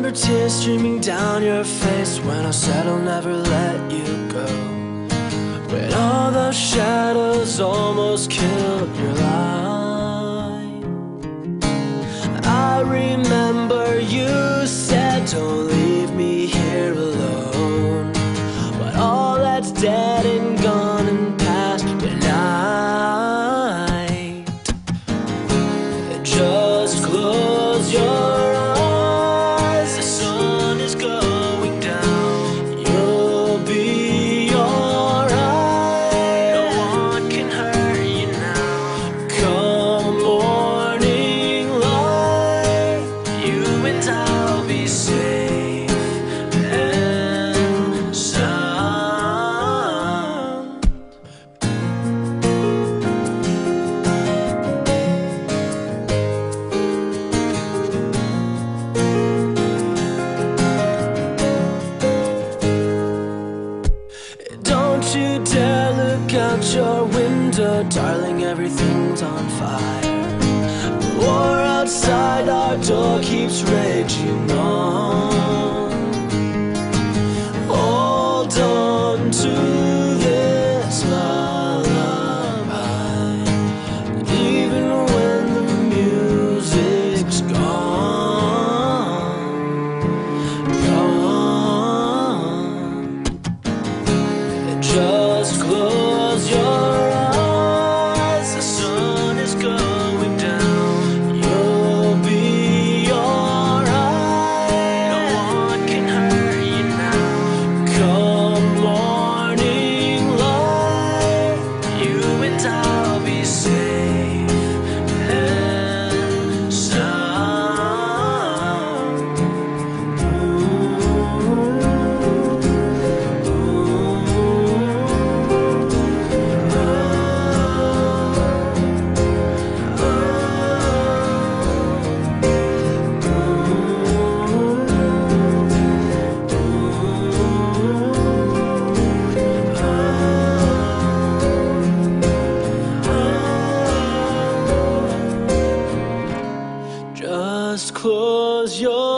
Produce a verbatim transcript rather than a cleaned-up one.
remember tears streaming down your face when I said I'll never let you go. When all the shadows almost killed your light, I remember you said don't leave me here alone. But all that's dead and gone and past tonight. Just close your eyes, the sun is going down. You'll be alright, no one can hurt you now. Come morning light, you and I'll be safe and sound. Don't you dare look out your window, darling, everything's on fire. The war outside our door keeps raging on. Hold on to this lullaby, even when the music's gone, gone. Just close your eyes, the sun is going down. You'll be alright, no one can hurt you now. Come morning light, you and I'll be safe and sound. Just close your